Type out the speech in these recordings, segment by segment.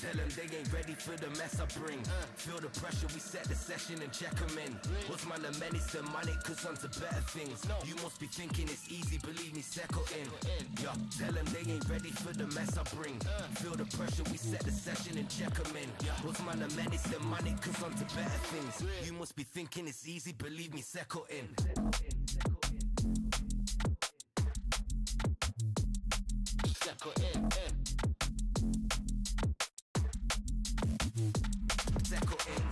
Tell them they ain't ready for the mess I bring. Feel the pressure, we set the session and check them in. What's man the menace, the money, cause on to better things. You must be thinking it's easy, believe me, settle in. Yeah, tell them they ain't ready for the mess I bring. Feel the pressure, we set the session and check them in. What's man the menace, the money, cause on to better things. You must be thinking it's easy, believe me, settle in. Settle in. Settle in.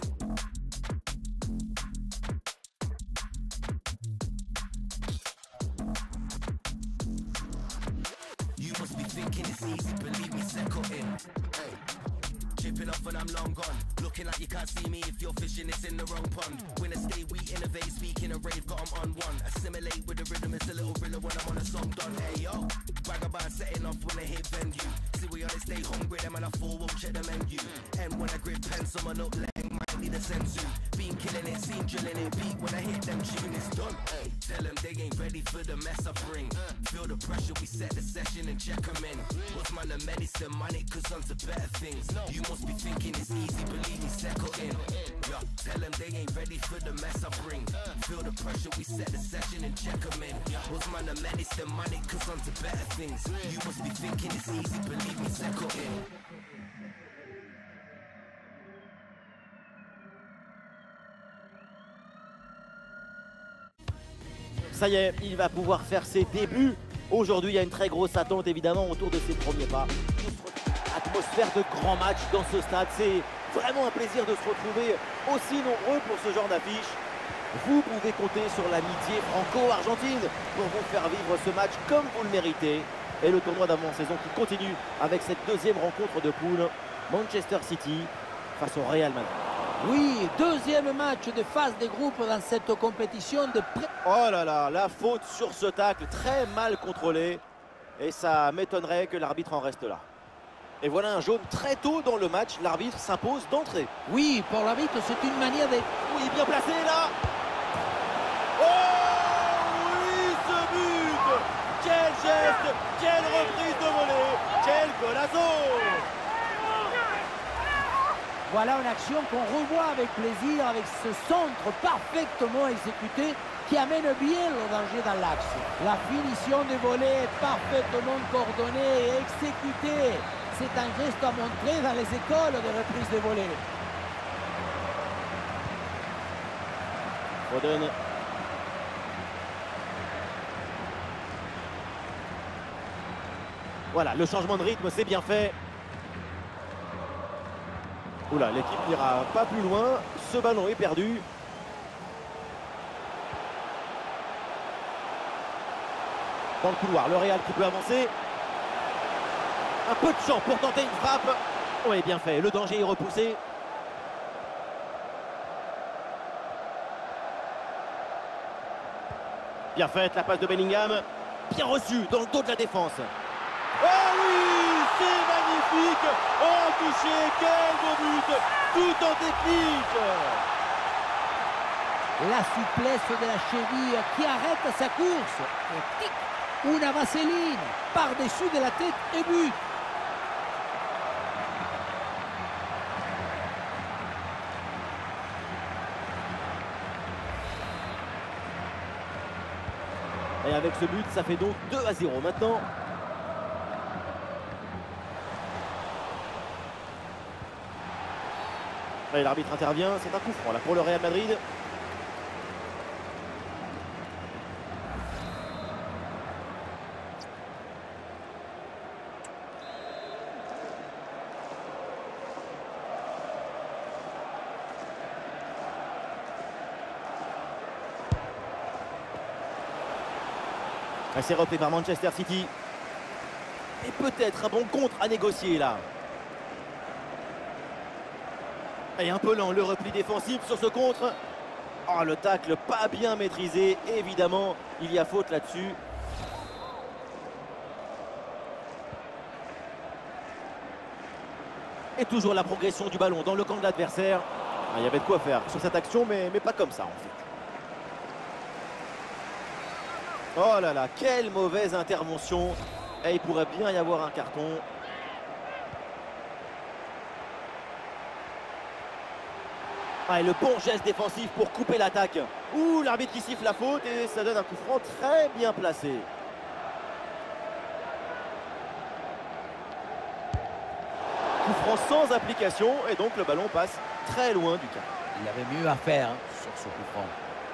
You must be thinking it's easy, believe me, settle in. Hey. Chipping off and I'm long gone. Looking like you can't see me if you're fishing, it's in the wrong pond. Winner stay, we innovate, speaking a rave, got 'em on one. Assimilate with the rhythm, it's a little thriller when I'm on a song done. Hey yo, brag about setting off when they hit venue. See we on it, stay hungry, them and I fall, won't check the menu. And when I grip pen, someone up leg, might need a sensu. Been killing it, seen drilling it, beat when I hit them tune, it's done. Hey, tell them they ain't ready for the mess I bring. Feel the pressure, we set the session and check them in. What's man the medicine, money, cause on to better things. You must be thinking it's easy, believe me, settle in. Yeah, tell them they ain't ready for the mess I bring. Feel the pressure, we set the session and check them in. What's man the medicine, money, cause on to better things. You must be thinking it's easy, believe me, settle in. Ça y est, il va pouvoir faire ses débuts. Aujourd'hui, il y a une très grosse attente évidemment autour de ses premiers pas. Atmosphère de grand match dans ce stade. C'est vraiment un plaisir de se retrouver aussi nombreux pour ce genre d'affiche. Vous pouvez compter sur l'amitié franco-argentine pour vous faire vivre ce match comme vous le méritez. Et le tournoi d'avant-saison qui continue avec cette deuxième rencontre de poule. Manchester City face au Real Madrid. Oui, deuxième match de phase des groupes dans cette compétition de pré... Oh là là, la faute sur ce tacle, très mal contrôlé. Et ça m'étonnerait que l'arbitre en reste là. Et voilà un jaune très tôt dans le match, l'arbitre s'impose d'entrée. Oui, pour l'arbitre, c'est une manière de... Oui, bien placé là. Oh oui, ce but! Quel geste, quelle reprise de volée, quel golazo! Voilà une action qu'on revoit avec plaisir, avec ce centre parfaitement exécuté qui amène bien le danger dans l'axe. La finition de volée est parfaitement coordonnée et exécutée. C'est un geste à montrer dans les écoles de reprise de volée. Foden. Voilà, le changement de rythme, c'est bien fait. Oula, l'équipe n'ira pas plus loin. Ce ballon est perdu. Dans le couloir, le Real qui peut avancer. Un peu de champ pour tenter une frappe. Oui, bien fait. Le danger est repoussé. Bien faite la passe de Bellingham. Bien reçu dans le dos de la défense. Oh oui, c'est magnifique. Oh, touché, quel beau but. Tout en technique. La souplesse de la cheville qui arrête sa course. Et tic, una vaseline par-dessus de la tête et but. Et avec ce but, ça fait donc 2-0 maintenant. Et l'arbitre intervient, c'est un coup franc là pour le Real Madrid. C'est repris par Manchester City. Et peut-être un bon contre à négocier là. Et un peu lent le repli défensif sur ce contre. Oh, le tacle pas bien maîtrisé. Évidemment, il y a faute là-dessus. Et toujours la progression du ballon dans le camp de l'adversaire. Ah, il y avait de quoi faire sur cette action, mais pas comme ça en fait. Oh là là, quelle mauvaise intervention. Et il pourrait bien y avoir un carton. Ah, et le bon geste défensif pour couper l'attaque. Ouh, l'arbitre qui siffle la faute et ça donne un coup franc très bien placé. Coup franc sans application et donc le ballon passe très loin du cadre. Il avait mieux à faire sur ce coup franc.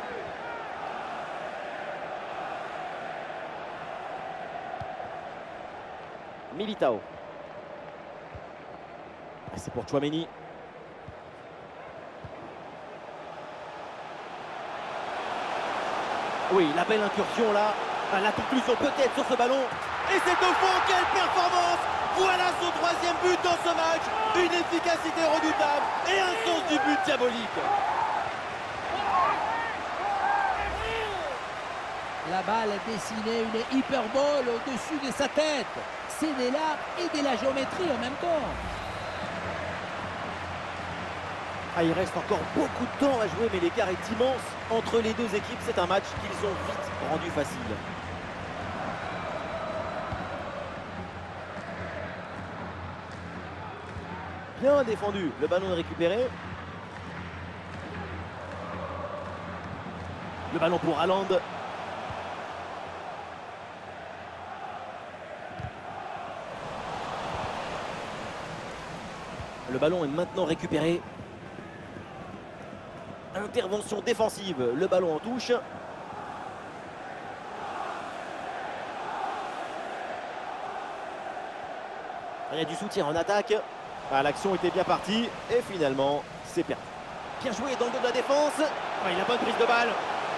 Militao. C'est pour Tchouaméni. Oui, la belle incursion là. La conclusion peut-être sur ce ballon. Et c'est au fond, quelle performance! Voilà son troisième but dans ce match. Une efficacité redoutable et un sens du but diabolique. La balle dessinait une hyperbole au-dessus de sa tête. C'est de l'art et de la géométrie en même temps. Ah, il reste encore beaucoup de temps à jouer, mais l'écart est immense entre les deux équipes. C'est un match qu'ils ont vite rendu facile. Bien défendu, le ballon est récupéré. Le ballon pour Haaland. Le ballon est maintenant récupéré. Intervention défensive, le ballon en touche. Il y a du soutien en attaque. Ah, l'action était bien partie et finalement c'est perdu. Bien joué dans le dos de la défense. Ah, il a bonne prise de balle.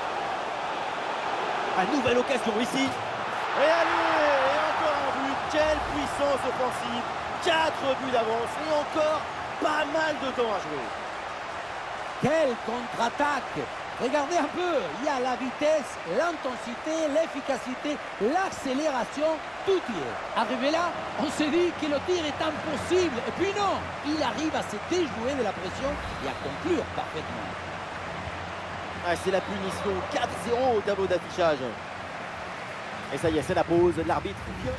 Ah, nouvelle occasion ici. Et allez, et encore un but. Quelle puissance offensive. 4 buts d'avance et encore pas mal de temps à jouer. Quelle contre-attaque! Regardez un peu, il y a la vitesse, l'intensité, l'efficacité, l'accélération, tout y est. Arrivé là, on se dit que le tir est impossible. Et puis non, il arrive à se déjouer de la pression et à conclure parfaitement. Ah, c'est la punition 4-0 au tableau d'affichage. Et ça y est, c'est la pause, l'arbitre vient.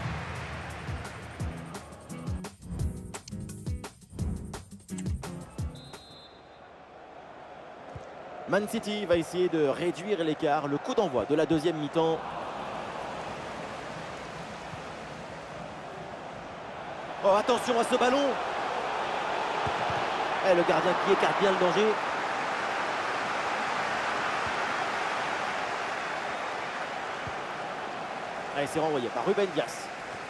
Man City va essayer de réduire l'écart. Le coup d'envoi de la deuxième mi-temps. Oh, attention à ce ballon. Et le gardien qui écarte bien le danger. Allez, c'est renvoyé par Ruben Dias.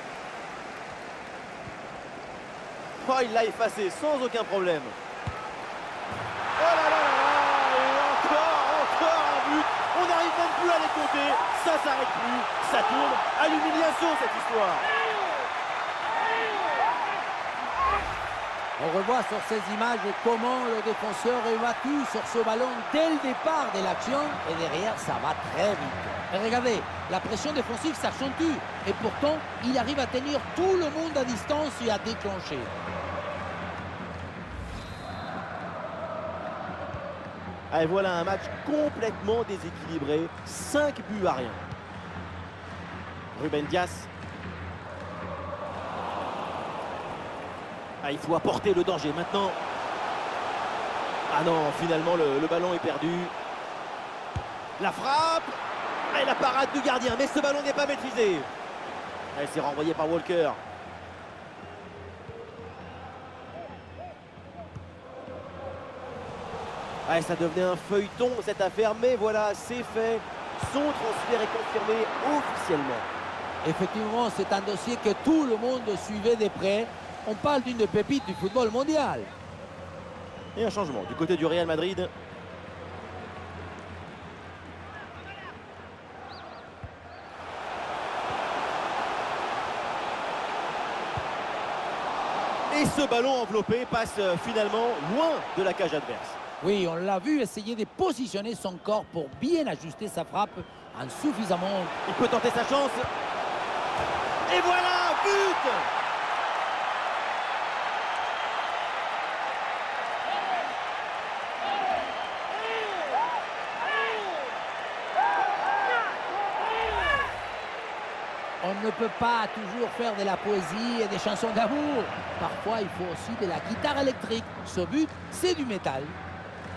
Oh, il l'a effacé sans aucun problème. Oh là là là là, et encore un but. On n'arrive même plus à les compter. Ça s'arrête plus. Ça tourne à l'humiliation cette histoire. On revoit sur ces images comment le défenseur est battu sur ce ballon dès le départ de l'action et derrière ça va très vite. Et regardez, la pression défensive s'accentue et pourtant il arrive à tenir tout le monde à distance et à déclencher. Et voilà un match complètement déséquilibré, 5 buts à rien. Ruben Dias. Ah, il faut apporter le danger maintenant. Ah non, finalement le ballon est perdu. La frappe. Et la parade du gardien, mais ce ballon n'est pas maîtrisé. Et c'est renvoyé par Walker. Ah, ça devenait un feuilleton cette affaire, mais voilà, c'est fait. Son transfert est confirmé officiellement. Effectivement, c'est un dossier que tout le monde suivait de près. On parle d'une pépite du football mondial. Et un changement du côté du Real Madrid. Et ce ballon enveloppé passe finalement loin de la cage adverse. Oui, on l'a vu essayer de positionner son corps pour bien ajuster sa frappe insuffisamment. Il peut tenter sa chance. Et voilà, but! On ne peut pas toujours faire de la poésie et des chansons d'amour. Parfois, il faut aussi de la guitare électrique. Ce but, c'est du métal.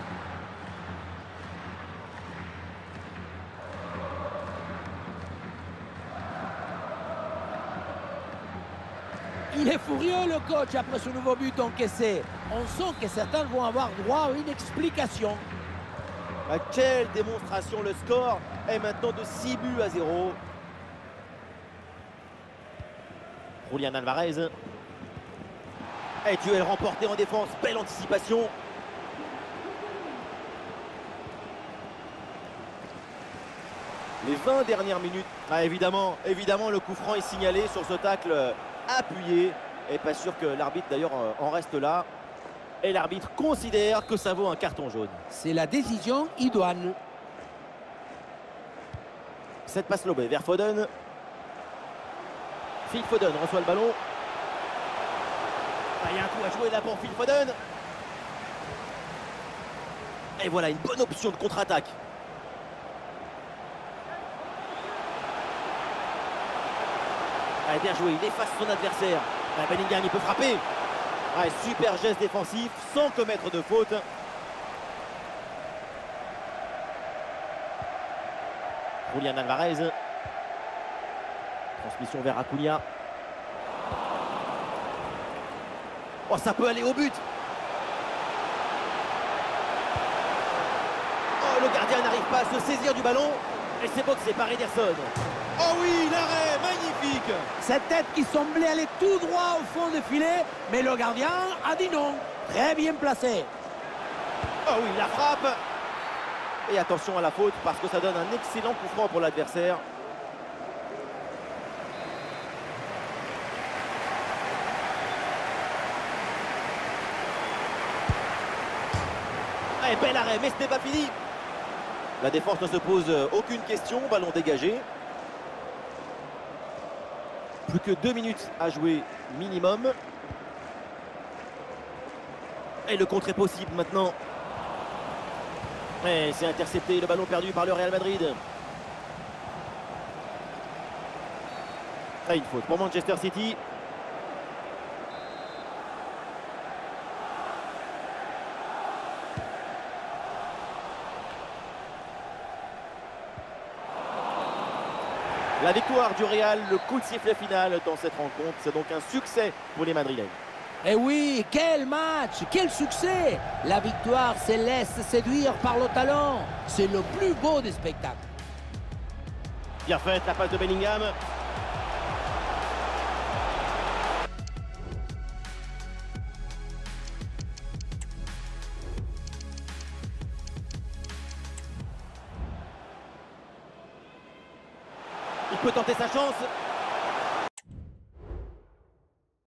Il est furieux le coach après ce nouveau but encaissé. On sent que certains vont avoir droit à une explication. Quelle démonstration, le score est maintenant de 6 buts à 0. Julián Alvarez. Et duel remporté en défense, belle anticipation. Les 20 dernières minutes. Évidemment, le coup franc est signalé sur ce tacle appuyé. Et pas sûr que l'arbitre d'ailleurs en reste là. Et l'arbitre considère que ça vaut un carton jaune. C'est la décision idoine. Cette passe lobée vers Foden. Phil Foden reçoit le ballon. Il y a un coup à jouer là pour Phil Foden. Et voilà une bonne option de contre-attaque. Bien joué, il efface son adversaire. Bellingham, il peut frapper. Super geste défensif sans commettre de faute. Julián Alvarez. Transmission vers Acuna. Oh, ça peut aller au but. Oh, le gardien n'arrive pas à se saisir du ballon. Et c'est boxé par Ederson. Oh oui, l'arrêt, magnifique. Cette tête qui semblait aller tout droit au fond du filet, mais le gardien a dit non. Très bien placé. Oh oui, la frappe. Et attention à la faute parce que ça donne un excellent coup franc pour l'adversaire. Bel arrêt, mais ce n'est pas fini. La défense ne se pose aucune question, ballon dégagé. Plus que 2 minutes à jouer minimum. Et le contre est possible maintenant. Et c'est intercepté, le ballon perdu par le Real Madrid. Une faute pour Manchester City. La victoire du Real, le coup de sifflet final dans cette rencontre. C'est donc un succès pour les Madrilènes. Et oui, quel match, quel succès! La victoire se laisse séduire par le talent. C'est le plus beau des spectacles. Bien faite la passe de Bellingham. Il peut tenter sa chance.